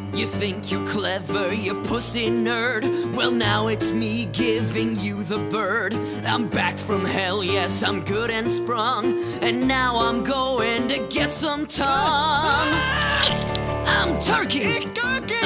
You think you're clever, you pussy nerd. Well, now it's me giving you the bird. I'm back from hell, yes, I'm good and sprung. And now I'm going to get some tongue. I'm turkey.